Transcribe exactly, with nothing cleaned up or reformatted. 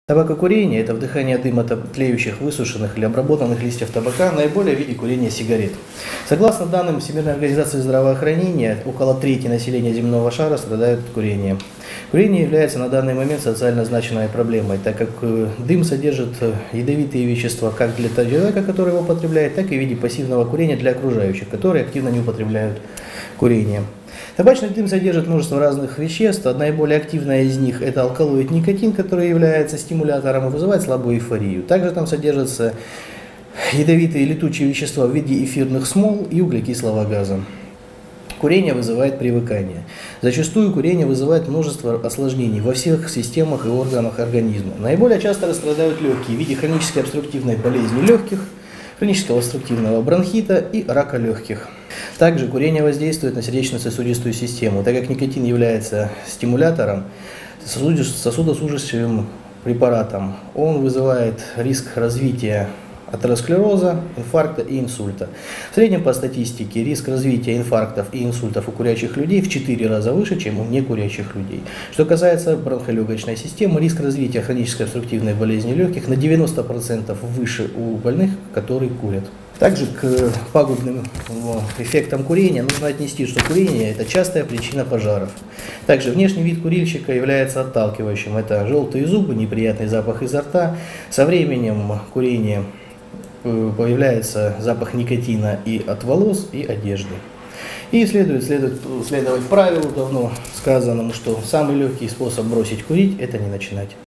Табакокурение – это вдыхание дыма тлеющих, высушенных или обработанных листьев табака, наиболее в виде курения сигарет. Согласно данным Всемирной организации здравоохранения, около трети населения земного шара страдают от курения. Курение является на данный момент социально значимой проблемой, так как дым содержит ядовитые вещества как для человека, который его употребляет, так и в виде пассивного курения для окружающих, которые активно не употребляют курение. Табачный дым содержит множество разных веществ. Наиболее активная из них – это алкалоид никотин, который является стимулятором и вызывает слабую эйфорию. Также там содержатся ядовитые летучие вещества в виде эфирных смол и углекислого газа. Курение вызывает привыкание. Зачастую курение вызывает множество осложнений во всех системах и органах организма. Наиболее часто страдают легкие в виде хронической обструктивной болезни легких, хронического обструктивного бронхита и рака легких. Также курение воздействует на сердечно-сосудистую систему, так как никотин является стимулятором, сосудосужащим препаратом. Он вызывает риск развития атеросклероза, инфаркта и инсульта. В среднем по статистике риск развития инфарктов и инсультов у курящих людей в четыре раза выше, чем у некурящих людей. Что касается бронхолегочной системы, риск развития хронической обструктивной болезни легких на девяносто процентов выше у больных, которые курят. Также к пагубным эффектам курения нужно отнести, что курение – это частая причина пожаров. Также внешний вид курильщика является отталкивающим. Это желтые зубы, неприятный запах изо рта. Со временем курения появляется запах никотина и от волос, и одежды. И следует, следует следовать правилу, давно сказанному, что самый легкий способ бросить курить – это не начинать.